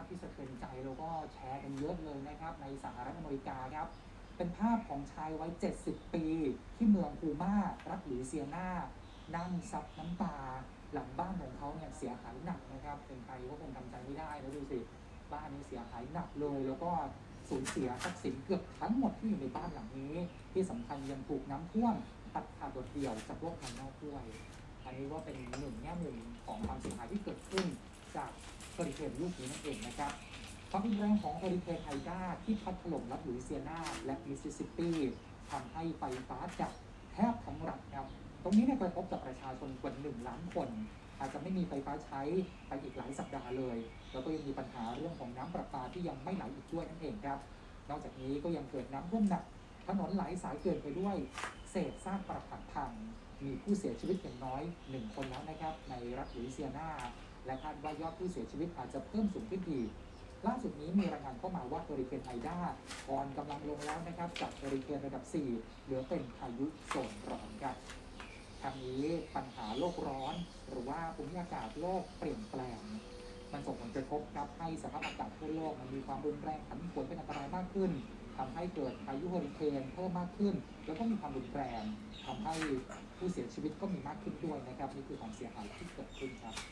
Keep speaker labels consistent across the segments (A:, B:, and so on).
A: ที่สะเทือนใจแล้วก็แชร์กันเยอะเลยนะครับในสหรัฐอเมริกาครับเป็นภาพของชายวัย70 ปีที่เมืองพูม่ารัฐลุยเซียนานั่งซับน้ำตาหลังบ้านของเขาเนี่ยเสียหายหนักนะครับเป็นใครก็คงทำใจไม่ได้แล้วดูสิบ้านนี้เสียหายหนักเลยแล้วก็สูญเสียทรัพย์สินเกือบทั้งหมดที่อยู่ในบ้านหลังนี้ที่สำคัญยังถูกน้ำท่วมตัดขาดโดดเดี่ยวจากโลกภายนอกด้วยอันนี้ว่าเป็นหนึ่งแง่มุมของความเสียหายที่เกิดขึ้นจากเฮอริเคนลูกนี้นั่นเองนะครับความรุนแรงของเฮอริเคนไอดาที่พัดถล่มรัฐลุยเซียนาและมิสซิสซิปปีทำให้ไฟฟ้าดับแทบทั้งรัฐครับตรงนี้เนี่ยกระทบกับประชาชนกว่า1 ล้านคนอาจจะไม่มีไฟฟ้าใช้ไปอีกหลายสัปดาห์เลยแล้วก็ยังมีปัญหาเรื่องของน้ำประปาที่ยังไม่ไหลอีกด้วยนั่นเองครับนอกจากนี้ก็ยังเกิดน้ำท่วมหนักถนนหลายสายเกินไปด้วยเศษซากปรักหักพังมีผู้เสียชีวิตอย่างน้อย1 คนแล้วนะครับในรัฐลุยเซียนาและคาดว่ายอดผู้เสียชีวิตอาจจะเพิ่มสูงขึ้นอีกล่าสุดนี้มีรายงานเข้ามาว่าเฮอริเคนไอดาอ่อนกำลังลงแล้วนะครับจากเฮอริเคนระดับ 4 เหลือเป็นพายุโซนร้อนครับทางนี้ปัญหาโลกร้อนหรือว่าภูมิอากาศโลกเปลี่ยนแปลงมันส่งผลกระทบครับให้สภาพอากาศทั่วโลกมันมีความรุนแรงผันผวนเป็นอันตรายมากขึ้นทำให้เกิดพายุเฮอริเคนเพิ่มมากขึ้นแล้วก็มีความรุนแรงทำให้ผู้เสียชีวิตก็มีมากขึ้นด้วยนะครับนี่คือความเสียหายที่เกิดขึ้นครับ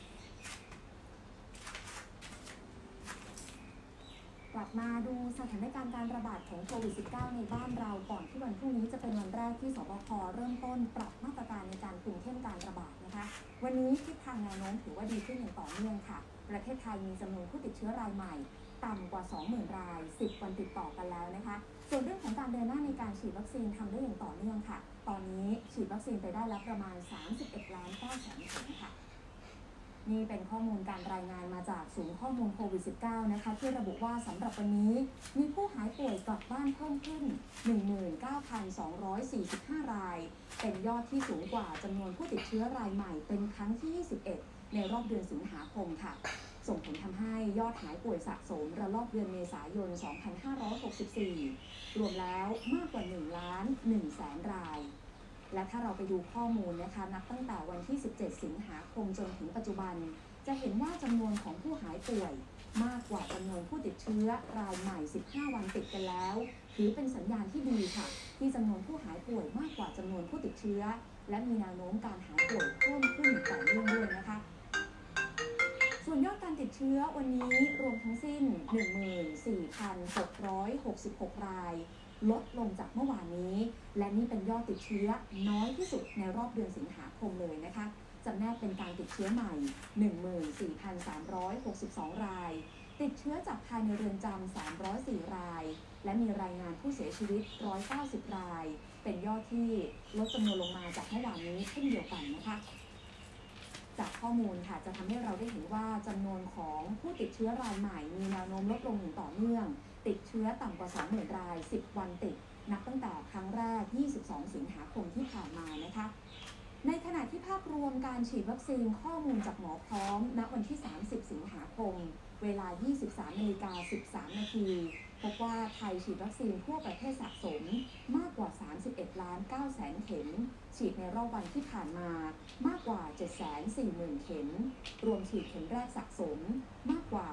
B: กลับมาดูสถานการณ์การระบาดของโควิด -19 ในบ้านเราก่อนที่วันพรุ่งนี้จะเป็นวันแรกที่สบคเริ่มต้นปรับมาตรการในการคุมเข้มการระบาดนะคะวันนี้ทิศทางแนวโน้มถือว่าดีขึ้นอย่างต่อเนื่องค่ะประเทศไทยมีจำนวนผู้ติดเชื้อรายใหม่ต่ำกว่า 20,000 ราย10 วันติดต่อกันแล้วนะคะส่วนเรื่องของการเดินหน้าในการฉีดวัคซีนทำได้อย่างต่อเนื่องค่ะตอนนี้ฉีดวัคซีนไปได้แล้วประมาณ 31.9 ล้านเข็มค่ะนี่เป็นข้อมูลการรายงานมาจากศูนย์ข้อมูลโควิด -19 นะคะที่ระบุว่าสำหรับวันนี้มีผู้หายป่วยกลับบ้านเพิ่มขึ้น 19,245 รายเป็นยอดที่สูงกว่าจำนวนผู้ติดเชื้อรายใหม่เป็นครั้งที่ 21 ในรอบเดือนสิงหาคมค่ะส่งผลทำให้ยอดหายป่วยสะสมระลอกเดือนเมษายน 2564 รวมแล้วมากกว่า 1,100,000 รายและถ้าเราไปดูข้อมูลนะคะนับตั้งแต่วันที่ 17 สิงหาคมจนถึงปัจจุบันจะเห็นว่าจำนวนของผู้หายป่วยมากกว่าจำนวนผู้ติดเชื้อรายใหม่ 15 วันติดกันแล้วถือเป็นสัญญาณที่ดีค่ะที่จำนวนผู้หายป่วยมากกว่าจำนวนผู้ติดเชื้อและมีแนวโน้มการหายป่วยเพิ่มขึ้นต่อเนื่องด้วยนะคะส่วนยอดการติดเชื้อวันนี้รวมทั้งสิ้น 14,666 รายลดลงจากเมื่อวานนี้และนี่เป็นยอดติดเชื้อน้อยที่สุดในรอบเดือนสิงหาคมเลยนะคะจำแนกเป็นการติดเชื้อใหม่ 14,362 รายติดเชื้อจากภายในเรือนจำ304 รายและมีรายงานผู้เสียชีวิต190 รายเป็นยอดที่ลดจำนวนลงมาจากเมื่อวานนี้เช่นเดียวกันนะคะจากข้อมูลค่ะจะทำให้เราได้เห็นว่าจำนวนของผู้ติดเชื้อรายใหม่มีแนวโน้มลดลงอย่างต่อเนื่องติดเชื้อต่ำกว่า 20,000 ราย10 วันติดนับตั้งแต่ครั้งแรก22 สิงหาคมที่ผ่านมานะคะในขณะที่ภาพรวมการฉีดวัคซีนข้อมูลจากหมอพร้อมณวันที่30 สิงหาคมเวลา 23:13 นาทีพบว่าไทยฉีดวัคซีนทั่วประเทศสะสมมากกว่า 31,900,000 เข็มฉีดในรอบวันที่ผ่านมามากกว่า 740,000 เข็มรวมฉีดเข็มแรกสะสมมากกว่า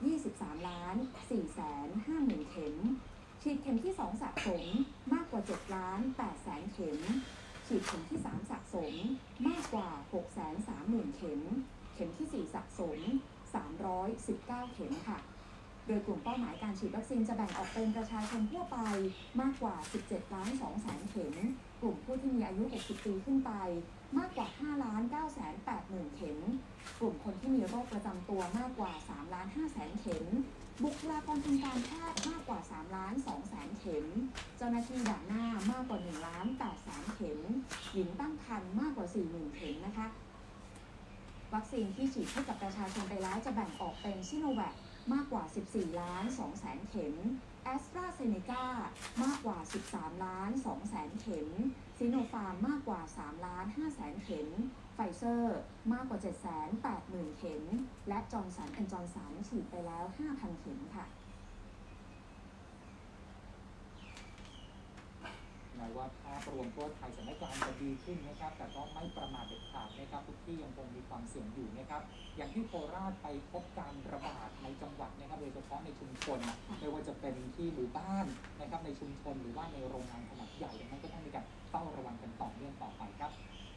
B: 23,450,000 เข็มฉีดเข็มที่ 2 สะสมมากกว่า 7,800,000 เข็มฉีดเข็มที่ 3 สะสมมากกว่า 630,000 เข็มเข็มที่ 4 สะสม319 เข็มค่ะโดยกลุ่มเป้าหมายการฉีดวัคซีนจะแบ่งออกเป็นประชาชนทั่วไปมากกว่า 17,200,000 เข็มกลุ่มผู้ที่มีอายุ 60 ปีขึ้นไปมากกว่า 5,980,000 เข็มกลุ่มคนที่มีโรคประจำตัวมากกว่า 3,500,000 เข็มบุคลากรทางการแพทย์มากกว่า 3,200,000 เข็มเจ้าหน้าที่ด่านหน้ามากกว่า 1,800,000 เข็มหญิงตั้งครรภ์มากกว่า 40,000 เข็มนะคะวัคซีนที่ฉีดให้กับประชาชนไปแล้วจะแบ่งออกเป็นซิโนแวคมากกว่า 14,200,000 เข็มแอสตราเซเนกามากกว่า 13,200,000 เข็มซิโนฟาร์มมากกว่า 3,500,000 เข็มไฟเซอร์มากกว่า 780,000 เข็มและจอห์นสัน& จอห์นสันฉีดไปแล้ว 5,000 เข็มค่ะ
A: นม้ว่าภาพรวมทั่วไทยสถานการณ์จะดีขึ้นนะครับแต่ก็ไม่ประมาทเด็ดขาดนะครับทุกที่ยังคงมีความเสี่ยงอยู่นะครับอย่างที่โคราชไปพบการระบาดในจังหวัดนะครับโดยเฉพาะในชุมชนไม่ว่าจะเป็นที่หมู่บ้านนะครับในชุมชนหรือว่าในโรงงานขนาดใหญ่ดังนั้นก็ต้องมีการเฝ้าระวังกันต่อเนื่องต่อไปครับ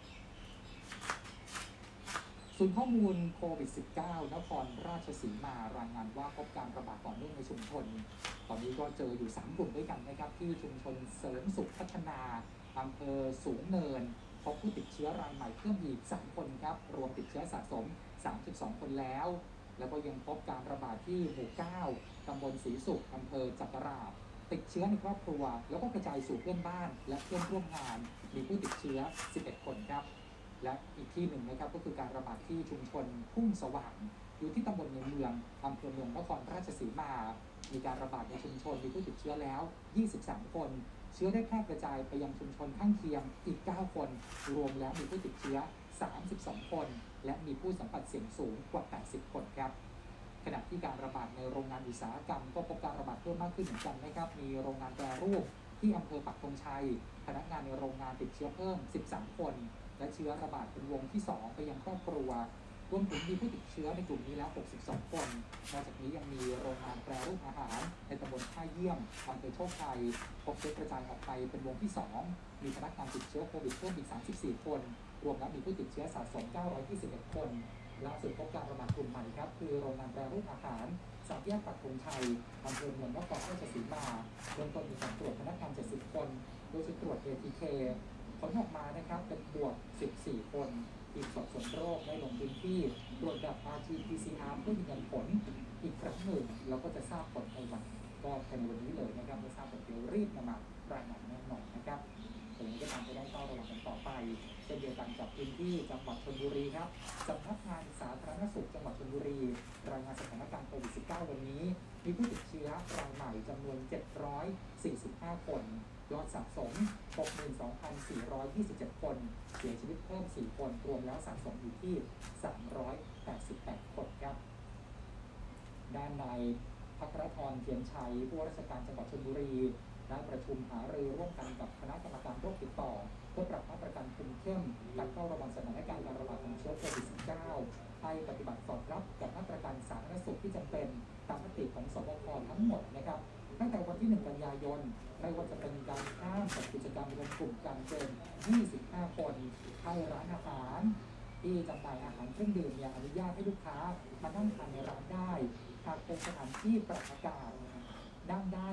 A: ศูนย์ข้อมูลโควิด -19 นครราชสีมารายงานว่าพบการระบาดต่อเนื่องในชุมชนตอนนี้ก็เจออยู่3กลุ่มด้วยกันนะครับที่ชุมชนเสริมสุขพัฒนาอำเภอสูงเนินพบผู้ติดเชื้อรายใหม่เพิ่มอีก3คนครับรวมติดเชื้อสะสม32คนแล้วแล้วก็ยังพบการระบาดที่หมู่9ตำบลศรีสุขอำเภอจักราชติดเชื้อในครอบครัวแล้วก็กระจายสู่เพื่อนบ้านและเพื่อนร่วมงานมีผู้ติดเชื้อ11คนครับและอีกที่หนึ่งนะครับก็คือการระบาดที่ชุมชนทุ่งสว่างอยู่ที่ตำบลในเมืองอำเภอเมืองนครราชสีมามีการระบาดในชุมชนมีผู้ติดเชื้อแล้ว23คนเชื้อได้แพร่กระจายไปยังชุมชนข้างเคียงอีก9คนรวมแล้วมีผู้ติดเชื้อ32คนและมีผู้สัมผัสเสี่ยงสูงกว่า80คนครับขณะที่การระบาดในโรงงานอุตสาหกรรมก็พบการระบาดเพิ่มมากขึ้นเหมือนกันนะครับมีโรงงานแปรรูปที่อำเภอปักธงชัยพนักงานในโรงงานติดเชื้อเพิ่ม13คนและเชื้อระบาดเป็นวงที่2ไปยังครอบครัวรวมถึงมีผู้ติดเชื้อในกลุ่มนี้แล้ว62คนนอกจากนี้ยังมีโรงงานแปรรูปอาหารในตำบลท่าเยี่ยมอำเภอโชคชัยพบเชื้อกระจายออกไปเป็นวงที่2มีพนักงานติดเชื้อโควิดเพิ่มอีก34คนรวมแล้วมีผู้ติดเชื้อสะสม921คนล่าสุดพบการระบาดกลุ่มใหม่ครับคือโรงงานแปรรูปอาหารสามแยกปักธงชัยอำเภอเมืองนครราชสีมาเบื้องต้นมีการตรวจพนักงาน70คนโดยชุดตรวจ ATK ผลออกมานะครับเป็นบวก14คนทีมสอบสวนโรคได้ลงพื้นที่ตรวจแบบ RT-PCR เพื่อยืนยันผลอีกครั้งหนึ่งแล้วก็จะทราบผลในวันภายในวันนี้เลยนะครับเมื่อทราบผลเดี๋ยวรีบนำมารายงานแน่นอนนะครับตรงนี้ก็ตามไปได้เฝ้าระวังกันต่อไปเช่นเดียวกันกับพื้นที่จังหวัดชลบุรีครับสำนักงานสาธารณสุขจังหวัดชลบุรีรายงานสถานการณ์โควิด -19 วันนี้มีผู้ติดเชื้อรายใหม่จำนวน745คนยอดสะสม 62,427 คนเสียชีวิตเพิ่ม4คนรวมแล้วสะสมอยู่ที่388คนครับด้านนายภัครธรเทียนชัยผู้ว่าราชการจังหวัดชลบุรีได้ประชุมหารือร่วมกันกับคณะกรรมการโรคติดต่อเพื่อปรับมาตรการคุมเข้มการเฝ้าระวังสถานการณ์การระบาดของเชื้อโควิด -19 ให้ปฏิบัติสอดรับกับมาตรการสาธารณสุขที่จำเป็นตามมติของสบคทั้งหมดนะครับตั้งแต่วันที่1 กันยายนไม่ว่าจะเป็นการห้ามจัดกิจกรรมรวมกลุ่มกันเกิน25 คนให้ร้านอาหารที่จำหน่ายอาหารเครื่องดื่มอนุญาตให้ลูกค้ามานั่งทานในร้านได้หากเป็นสถานที่ปรับอากาศนั่งได้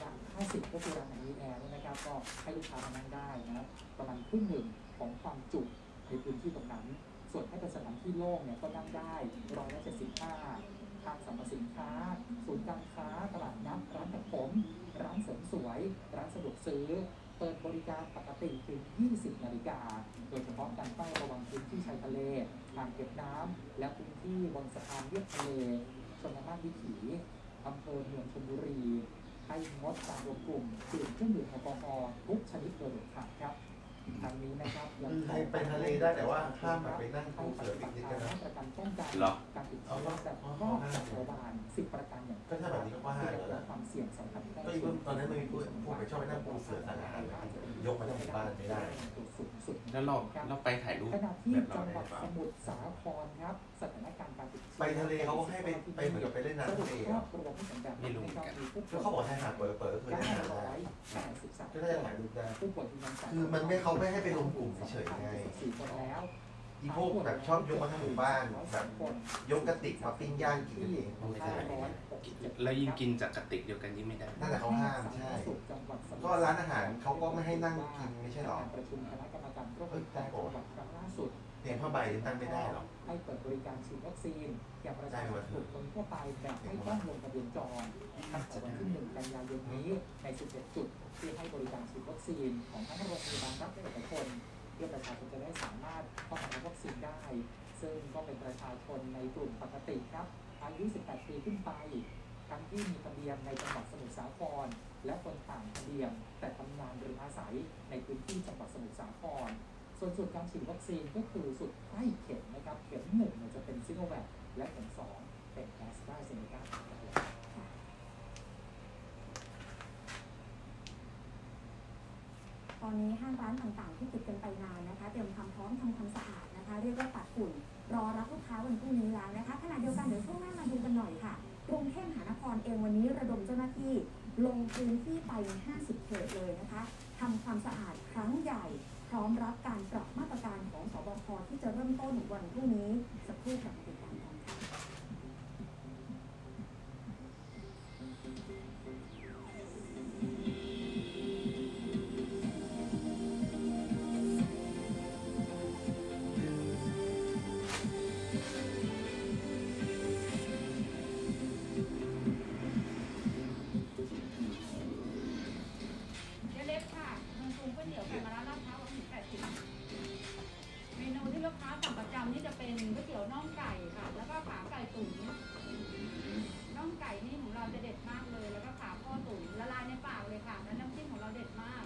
A: 50%ก็คือร้านอาหารมีแอร์นะครับก็ให้ลูกค้ามานั่งได้นะประมาณครึ่งหนึ่งของความจุในพื้นที่ตรงนั้นส่วนถ้าเป็นสถานที่โล่งก็นั่งได้75%ห้างสรรพสินค้าศูนย์การค้าตลาดนัดร้านตัดผมร้านเสริมสวยร้านสะดวกซื้อเปิดบริการปกติถึง 20 นาฬิกาโดยเฉพาะการเฝ้าระวังพื้นที่ชายทะเลอ่างเก็บน้ำและพื้นที่บนสะพานเลียบทะเลชนนาทวิถีอำเภอเมืองชลบุรีให้งดการรวมกลุ่มดื่มเครื่องดื่มแอลกอฮอล์ทุกชนิดโดยเด็ดขาดครับทางนี้นะครับยัง
C: ไปทะเลได้แต่ว่าห้ามไปนั่งปูเสือปิกนิกกันนะ
A: มาตรการป้องกันการติดเชื้อแบบข้อระบาด10 ประการอย่าง
C: ก็ถ้าแบบนี้ก็ว่าให้แล้ว
A: ความเสี่ยงสัมผัส
C: ก็อีกตอนนั้นมันมีพวกไปชอบไปนั่งปูเสือต่างๆยกมาทั้งหมู่บ้านไม่ได้
D: แล้วเราไปถ่ายรูป
A: ขณะที่จังหวัดสมุทรสาครครับสถานการณ์การติดเชื้อ
C: ไปทะเลเขาให้ไปเหมือนกับไปเล่นน้ำทะเล
D: ไม่รู้เหมือนกัน
C: แล้วเขาบอกให้หาดเปิดก็คือเล่นน้ำได้ก็ได้ถ่ายรูปได้คือมันไม่เขาไม่ให้ไปลงกลุ่มเฉยๆไงอีพวกแบบชอบยกมาทั้งหมู่บ้านแบบยกกระติกมาปิ้งย่างกินเอง
D: แล้วยิ่งกินจากกระติกเดียวกันยิ่งไม่ได้
C: นั่นแหละเขาห้ามใช่ก็ร้านอาหารเขาก็ไม่ให้นั่งกินไม่ใช่หรอแต่โอ้เพียงผ้าใบนั่งไม่ได้หรอ
A: ให้เปิดบริการฉีดวัคซีนแก่ประชาชนทุกคนทั่วไปแบบไม่ต้องลงทะเบียนจองตั้งแต่วันที่1 กันยายนนี้ใน11 จุดที่ให้บริการฉีดวัคซีนของทั้งโรงพยาบาลรัฐและเอกชนเพื่อประชาชนจะได้สามารถเข้ารับวัคซีนได้ซึ่งก็เป็นประชาชนในกลุ่มปกติครับอายุ 18 ปีขึ้นไปทั้งที่มีทะเบียนในจังหวัดสมุทรสาครและคนต่างทะเบียนแต่ทำงานหรืออาศัยในพื้นที่จังหวัดสมุทรสาครส่วนจุดการฉีดวัคซีนก็คือสุดใกล้เข็มนะครับเข็ม1จะเป็นซิโนแวคและเข็ม2เป็นแอสตราเซเนกา
B: ตอนอนนี้ห้างร้านต่างๆที่ปิดกันไปนานนะคะเตรียมความพร้อมทำความสะอาดนะคะเรียกว่าปัดฝุ่นรอรับลูกค้าวันพรุ่งนี้แล้วนะคะขณะเดียวกันเดี๋ยวช่วงหน้ามาดูกันหน่อยค่ะกรุงเทพมหานครเองวันนี้ระดมเจ้าหน้าที่ลงพื้นที่ไป50 เขตเลยนะคะทำความสะอาดครั้งใหญ่พร้อมรับการปรับมาตรการของสบคที่จะเริ่มต้นวันพรุ่งนี้สักครู่กับติดตามกันค่ะ
E: นี่จะเป็นก๋วยเตี๋ยวน่องไก่ค่ะแล้วก็ขาไก่ตุ๋นน่องไก่นี่ของเราจะเด็ดมากเลยแล้วก็ขาข้อตุ๋นละลายในปากเลยค่ะแล้วน้ำจิ้มของเราเด็ดมาก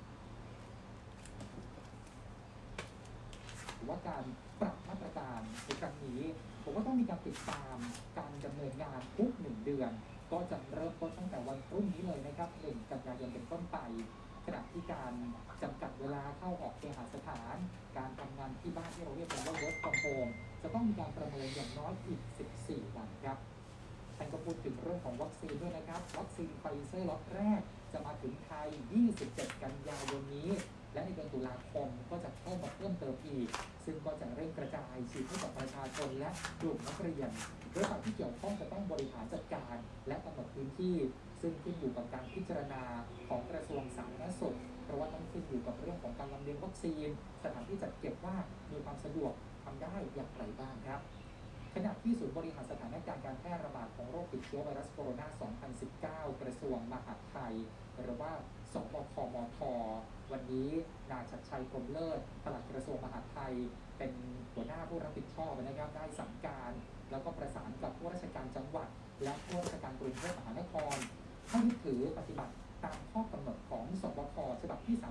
A: ว่าการปรับมาตรการในครั้งนี้ผมว่าต้องมีการติดตามการดำเนินงานทุก1 เดือนก็จะเริ่มต้นตั้งแต่วันพรุ่งนี้เลยนะครับ1 กันยายนเป็นต้นไปขณะที่การจำกัดเวลาเข้าออกเคหสถานการทำงานที่บ้านที่เราเรียกกันว่า work from home จะต้องมีการประเมินอย่างน้อยอีก14 วันครับท่านก็พูดถึงเรื่องของวัคซีนด้วยนะครับวัคซีนไฟเซอร์ล็อตแรกจะมาถึงไทย27 กันยายนนี้และในเดือนตุลาคมก็จะเข้ามาเพิ่มเติมอีกซึ่งก็จะเร่งกระจายฉีดให้กับประชาชนและกลุ่มนักเรียนโดยฝ่ายที่เกี่ยวข้องจะต้องบริหารจัดการและกำหนดพื้นที่ซึ่งขึ้นอยู่กับการพิจารณาของกระทรวงสาธารณสุขเพราะว่าต้องขึ้นอยู่กับเรื่องของการลำเลียงวัคซีนสถานที่จัดเก็บว่ามีความสะดวกทำได้อย่างไรบ้างครับขณะที่ศูนย์บริหารสถานการณ์การแพร่ระบาดของโรคติดเชื้อไวรัสโคโรนา 2019 กระทรวงมหาดไทยหรือว่าสบคมท.วันนี้นายชัดชัยพรหมเลิศปลัดกระทรวงมหาดไทยเป็นหัวหน้าผู้รับผิดชอบนะครับได้สั่งการแล้วก็ประสานกับผู้ราชการจังหวัดและผู้ราชการกรุงเทพมหานครให้ยึดถือปฏิบัติตามข้อกำหนดของสบคฉบับที่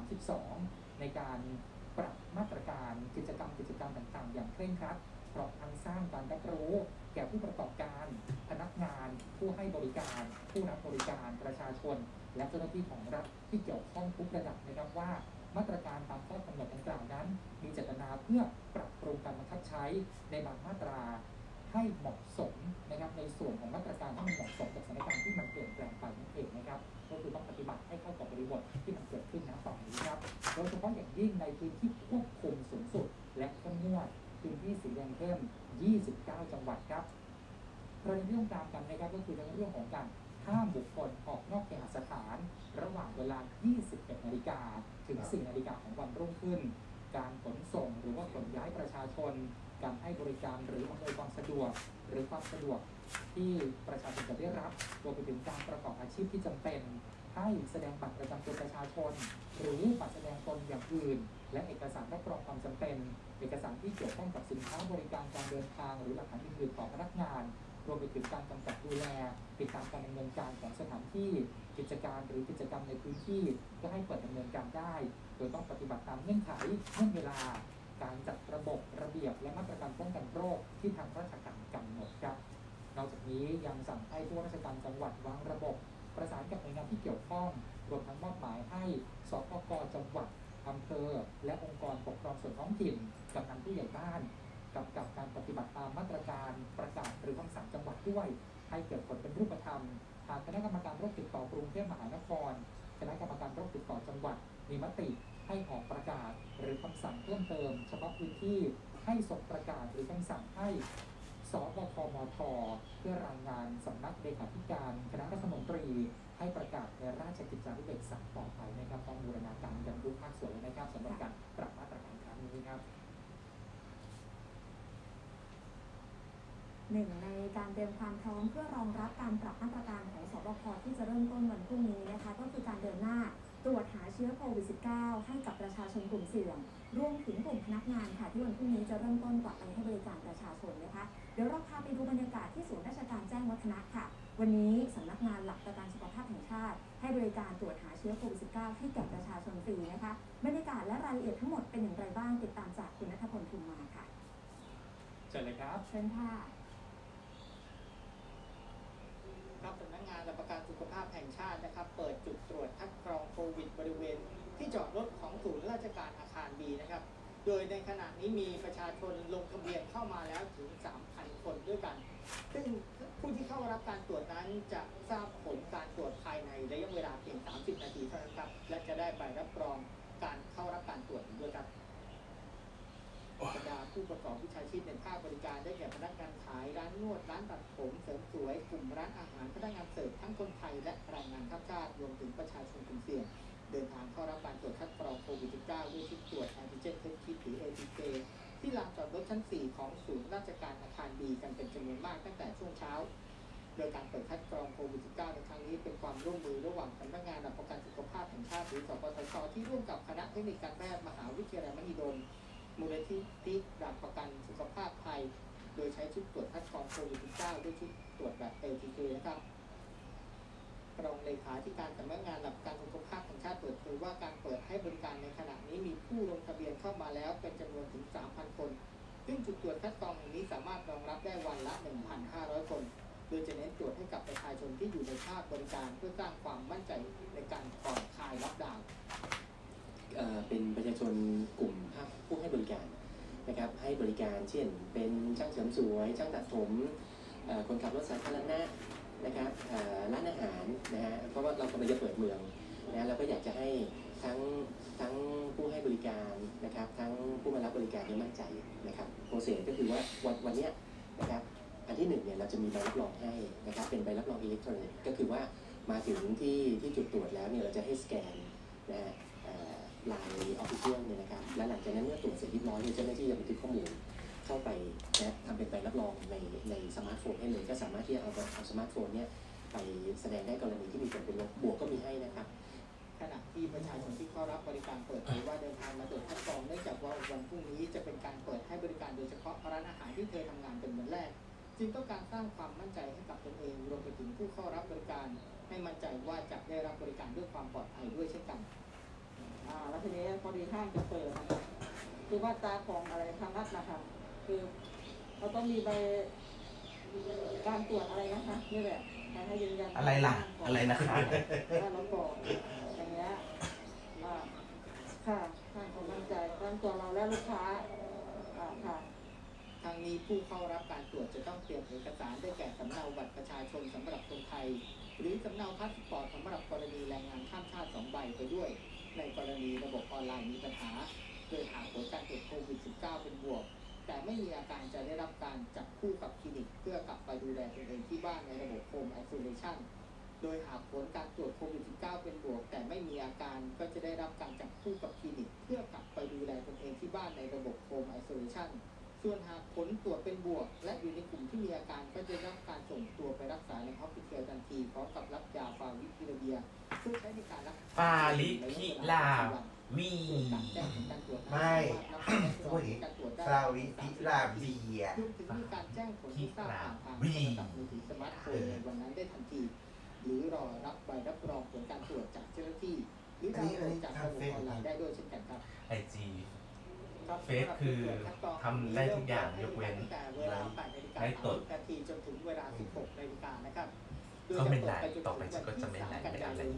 A: 32 ในการปรับมาตรการกิจกรรมต่างๆอย่างเคร่งครัดพร้อมทั้งสร้างการรับรู้แก่ผู้ประกอบการพนักงานผู้ให้บริการผู้รับบริการประชาชนและเจ้าหน้าที่ของรัฐที่เกี่ยวข้องทุกระดับนะครับว่ามาตรการตามข้อกำหนดดังกล่าวนั้นมีเจตนาเพื่อปรับปรุงการบังคับใช้ในบางมาตราให้เหมาะสมนะครับในส่วนของมาตรการที่มันเหมาะสมกับสถานการณ์ที่มันเปลี่ยนแปลงไปนั่นเองนะครับก็คือต้องปฏิบัติให้เข้ากับบริบทที่มันเกิดขึ้นณตอนนี้ครับโดยเฉพาะอย่างยิ่งในพื้นที่ควบคุมสูงสุดและเข้มงวดพื้นที่สีแดงเข้ม29 จังหวัดครับประเด็นที่ต้องตามกันนะครับก็คือในเรื่องของการห้ามบุคคลออกนอกเคหสถานระหว่างเวลา 21 นาฬิกาถึง 4 นาฬิกาของวันรุ่งขึ้นการขนส่งหรือว่าขนย้ายประชาชนการให้บริการหรืออำนวยความสะดวกหรือความสะดวกที่ประชาชนจะได้รับรวมไปถึงการประกอบอาชีพที่จำเป็นให้แสดงบัตรประจำตัวประชาชนหรือบัตรแสดงตนอย่างอื่นและเอกสารรับรองความจำเป็นเอกสารที่เกี่ยวข้องกับสินค้าบริการการเดินทางหรือหลักฐานอื่นๆต่อพนักงานรวมไปถึงการกำกับดูแลติดตามการดำเนินการของสถานที่กิจการหรือกิจกรรมในพื้นที่ก็ให้เปิดดำเนินการได้โดยต้องปฏิบัติตามเงื่อนไขเงื่อนเวลาการจัดระบบระเบียบและมาตรการป้องกันโรคที่ทางราชการกำหนดครับนอกจากนี้ยังสั่งให้ผู้ราชการจังหวัดวางระบบประสานกับหน่วยงานที่เกี่ยวข้องรวมทั้งมอบหมายให้สปก.จังหวัดอำเภอและองค์กรปกครองส่วนท้องถิ่นกำนันผู้ใหญ่บ้านกำกับการปฏิบัติตามมาตรการประกาศหรือคำสั่งจังหวัดด้วยให้เกิดผลเป็นรูปธรรมทางคณะกรรมการโรคติดต่อกรุงเทพมหานครคณะกรรมการโรคติดต่อจังหวัดมีมติให้ออกประกาศหรือคำสั่งเพิ่มเติมเฉพาะพื้นที่ให้ส่งประกาศหรือคำสั่งให้สบคมท.เพื่อรายงานสำนักเลขาธิการคณะรัฐมนตรีให้ประกาศในราชกิจจานุเบกษาต่อไปนะครับต้องบูรณาการกันทุกภาคส่วนเลยนะครับสำหรับการปรับมาตรการครั้งนี้ครับ
B: หนึ่งในการเตรียมความพร้อมเพื่อรองรับการปรับมาตรการของสบคที่จะเริ่มต้นวันพรุ่งนี้นะคะก็คือการเดินหน้าตรวจหาเชื้อโควิด -19 ให้กับประชาชนกลุ่มเสี่ยงรวมถึงกลุ่มพนักงานค่ะที่วันพรุ่งนี้จะเริ่มต้นกลับไปให้บริการประชาชนนะคะเดี๋ยวเราพาไปดูบรรยากาศที่ศูนย์ราชการแจ้งวัฒนะค่ะวันนี้สำนักงานหลักประกันสุขภาพแห่งชาติให้บริการตรวจหาเชื้อโควิด -19 ให้แก่ประชาชนฟรีนะคะบรรยากาศและรายละเอียดทั้งหมดเป็นอย่างไรบ้างติดตามจากคุณณัฐพล ทุมมาค่ะ
A: เชิญเลยครับ
B: เชิญค่ะ
F: ครับสำนักงานหลักประกันสุขภาพแห่งชาตินะครับเปิดจุดตรวจคัดกรองโควิดบริเวณที่จอดรถของศูนย์ราชการอาคารบีนะครับโดยในขณะนี้มีประชาชนลงทะเบียนเข้ามาแล้วถึง 3,000 คนด้วยกันซึ่งผู้ที่เข้ารับการตรวจนั้นจะทราบผลการตรวจภายในระยะเวลาเพียง 30 นาทีเท่านั้นครับและจะได้ใบรับรองการเข้ารับการตรวจด้วยครับบรรดาผู้ประกอบวิชาชีพในภาคบริการได้แก่พนักงานขายร้านนวดร้านตัดผมเสริมสวยกลุ่มร้านอาหารพนักงานเสิร์ฟทั้งคนไทยและแรงงานข้ามชาติรวมถึงประชาชนกลุ่มเสี่ยงเดินทางเข้ารับการตรวจคัดกรองโควิด -19 ด้วยชุดตรวจแอนติเจนเทสคิทหรือ ATK ที่ลานจอดรถชั้น 4 ของศูนย์ราชการอาคารบีกันเป็นจำนวนมากตั้งแต่ช่วงเช้าโดยการเปิดคัดกรองโควิด -19 ในครั้งนี้เป็นความร่วมมือระหว่างสำนักงานหลักประกันสุขภาพแห่งชาติหรือสปสช.ที่ร่วมกับคณะเทคนิคการแพทย์มหาวิทยาลัยมหิดลมูลนิธิหลักประกันสุขภาพไทยโดยใช้ชุดตรวจคัดกรองโควิด -19 ด้วยชุดตรวจแบบ ATK นะครับรองเลขาธิการสำนักงานหลักประกันสุขภาพแห่งชาติเปิดเผยว่าการเปิดให้บริการในขณะนี้มีผู้ลงทะเบียนเข้ามาแล้วเป็นจำนวนถึง 3,000 คนซึ่งจุดตรวจคัดกรองแห่งนี้สามารถรองรับได้วันละ 1,500 คนโดยจะเน้นตรวจให้กับประชาชนที่อยู่ในภาคบริการเพื่อสร้างความมั่นใจในการผ่อนคลายล็อกดาวน์
G: เป็นประชาชนกลุ่มภาคผู้ให้บริการนะครับให้บริการเช่นเป็นช่างเสริมสวยช่างตัดผมคนขับรถสาธารณะนะครับร้านอาหารนะฮะเพราะว่าเรากำลังจะเปิดเมืองนะเราก็อยากจะให้ทั้งผู้ให้บริการนะครับทั้งผู้มารับบริการมั่นใจนะครับโปรเซสก็คือว่าวันนี้นะครับอันที่1เนี่ยเราจะมีใบรับรองให้นะครับเป็นใบรับรองอิเล็กทรอนิกส์ก็คือว่ามาถึงที่จุดตรวจแล้วเนี่ยเราจะให้สแกนนะฮะลายออฟฟิเชียลเนี่ยนะครับและหลังจากนั้นเมื่อตรวจเสร็จเรียบร้อยเนี่ยเจ้าหน้าที่จะบันทึกข้อมูลเข้าไปนะทำเป็นใบรับรองในสมาร์ทโฟนให้เลยก็สามารถที่จะเอาสมาร์ทโฟนเนี่ยไปแสดงได้กรณีที่มีผลเป็นลบบวกก็มีให้นะครับ
F: ขณะที่ประชาชนที่เข้ารับบริการเปิดเผยว่าเดินทางมาตรวจคัดกรองเนื่องจากว่าวันพรุ่งนี้จะเป็นการเปิดให้บริการโดยเฉพาะร้านอาหารที่เคยทำงานเป็นวันแรกจึงต้องการสร้างความมั่นใจให้กับตนเองรวมไปถึงผู้เข้ารับบริการให้มั่นใจว่าจะได้รับบริการด้วยความปลอดภัยด้วยเช่นกัน
H: แล้วทีนี้พอดีห้างจะเปิดนะคะคือว่าตาของอะไรทางรัฐนะคะคือเราต้องมีใบการตรวจอะไรนะคะนี่แหละให้ยืนยัน
C: อะไรล่ะอะไรนะคะ
H: แล้วก็อย่างเงี้ยค่ะทางของมั่นใจการตรวจเราและลูกค้าค่ะ
F: ทางนี้ผู้เข้ารับการตรวจจะต้องเตรียมเอกสารได้แก่สำเนาบัตรประชาชนสำหรับคนไทยหรือสำเนาพาสปอร์ตสำหรับกรณีแรงงานข้ามชาติ2 ใบไปด้วยในกรณีระบบออนไลน์มีปัญหาโดยหากผลการตรวจโควิด -19 เป็นบวกแต่ไม่มีอาการจะได้รับการจับคู่กับคลินิกเพื่อกลับไปดูแลตนเองที่บ้านในระบบโฮมไอโซเลชันโดยหากผลการตรวจโควิด -19 เป็นบวกแต่ไม่มีอาการก็จะได้รับการจับคู่กับคลินิกเพื่อกลับไปดูแลตนเองที่บ้านในระบบโฮมไอโซเลชันส่วนหากผลตรวจเป็นบวกและอยู่ในกลุ่มที่มีอาการก็จะได้รับการส่งตัวไปรักษาในฮอสพิทอลทันทีพร้อมกับรับยาฟาวิพิลาเวียเพื่อใช้ในการรักษา
C: ฟาลิพิลาวีไม่โอ้ยฟาวิพิลาเวีย
F: รวมถึงมีการแจ้งผลที่ทราบผ่านทางโทรศัพท์มือถือสมาร์ทโฟนในวันนั้นได้ทันทีหรือรอรับใบรับรองผลการตรวจจากเจ้าหน้าที่หรือดาวน์โหลดจากระบบออนไลน์ได้ด้วยเช่นกันครับ
I: IGเฟซคือทำได้ทุกอย่างยกเว้น
F: ได้ตรวจนาทีจนถึงเวลา 16 นาฬิกานะครับ
I: ก็ไม่ได้ต่อไปก็จะไม่ได้ไม่ได้เลย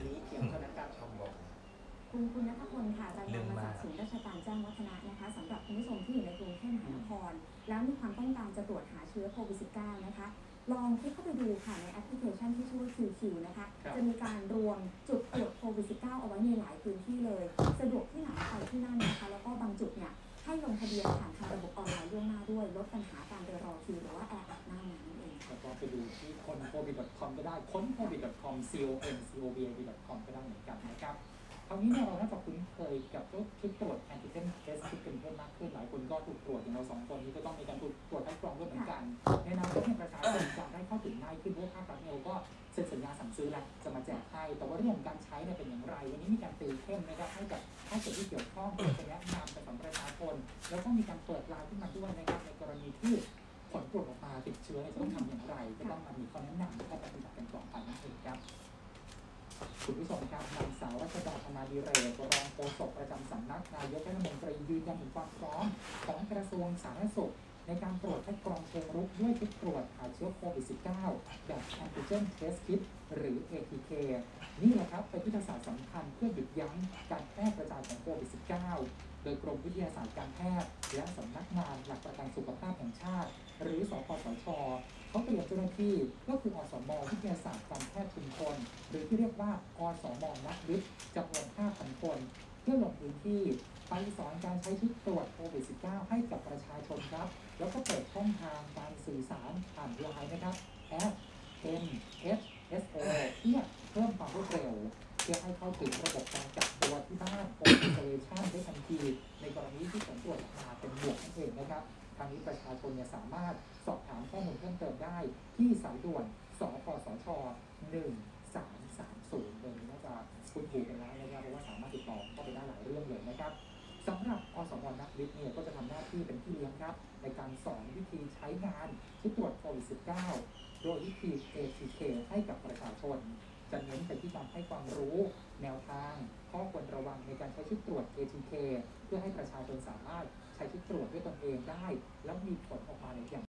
B: คุณณัฐพลค่ะรายงานมาจากศูนย์ราชการแจ้งวัฒนะนะคะสำหรับคุณผู้ชมที่อยู่ในกรุงเทพมหานครแล้วมีความต้องการจะตรวจหาเชื้อโควิด -19 นะคะลองคลิกเข้าไปดูค่ะในแอปพลิเคชันที่ชื่อว่า QQ นะคะจะมีการรวมจุดตรวจโควิด -19 เอาไว้ในหลายพื้นที่เลยสะดวกที่ไหนไปที่นั่นนะคะแล้วก็บางจุดเนี่ยให้ลงทะเบียนผ่านทางระบบออนไลน์ล่วงหน้าด้วยลดปัญหาการไปรอคิวหรือว่าแออัดหน้างานนั่นเอง
A: แล้วก็ไปดูที่koncovid.com ก็ได้koncovid.com concovid.com ก็ได้เหมือนกันนะครับคราวนี้เนี่ยเราน่าจะคุ้นเคยกับชุดตรวจแอนติเจนเทสคิทกันเพิ่มมากขึ้นหลายคนก็ถูกตรวจอย่างเรา2 คนนี้ก็ต้องมีการตรวจคัดกรองด้วยเหมือนกันในอนาคตประชาชนจะได้เข้าถึงง่ายขึ้นเพราะภาครัฐเราก็เซ็นสัญญาสั่งซื้อแล้วจะมาแจกให้แต่ว่าเรื่องของการใช้เนี่ยเป็นอย่างไรวันนี้มีการติวเข้มนะครับให้กับภาคส่วนที่เกี่ยวข้องจะแนะนำไปสำหรับประชาชนแล้วก็มีการเปิดไลน์ขึ้นมาด้วยนะครับในกรณีที่ผลตรวจออกมาติดเชื้อจะต้องทำอย่างไรก็ต้องมามีข้อแนะนำให้ปฏิบัติกันต่อไปนั่นเองครับคุณผู้ชมครับนางสาวรัชดา ธนาดิเรกรองโฆษกประจำสำนักนายกรัฐมนตรียืนยันถึงความพร้อมของกระทรวงสาธารณสุขในการตรวจคัดกรองเชิงรุกด้วยชุดตรวจหาเชื้อโควิด -19 แบบ Antigen Test Kit หรือ ATK นี่แหละครับเป็นยุทธศาสตร์สำคัญเพื่อหยุดยั้งการแพร่กระจายของโควิด -19 โดยกรมวิทยาศาสตร์การแพทย์และสำนักงานหลักประกันสุขภาพแห่งชาติหรือสปสช.เขาเตรียมเจ้าหน้าที่ก็คืออสม.วิทยาศาสตร์การแพทย์ชุมชนหรือที่เรียกว่าอสม.นักวิทย์จำนวน 5,000 คนเพื่อลงพื้นที่ไปสอนการใช้ชุดตรวจโควิด -19 ให้กับประชาชนครับแล้วก็เปิดช่องทางการสื่อสารผ่านไลน์นะครับMHSO เพื่อเพิ่มความรวดเร็วเพื่อให้เข้าถึงระบบการกักตัวที่บ้าน Home Isolation ได้ทันทีในกรณีที่ผลตรวจออกมาเป็นบวกนั่นเองนะครับทางนี้ประชาชนสามารถสอบถามข้อมูลเพิ่มเติมได้ที่สายด่วนสปสช1330เลยน่าจะคุ้นหูกันแล้วนะครับเพราะว่าสามารถติดต่อเข้าไปได้หลายเรื่องเลยนะครับสำหรับอสม.นักวิทย์ก็จะทำหน้าที่เป็นพี่เลี้ยงครับในการสอนวิธีใช้งานชุดตรวจโควิด -19 โดยวิธี ATK ให้กับประชาชนจะเน้นไปที่การให้ความรู้แนวทางข้อควรระวังในการใช้ชุดตรวจ ATK เพื่อให้ประชาชนสามารถใช้ชุดตรวจด้วยตนเองได้แล้วมีผลออกมาในอย่าง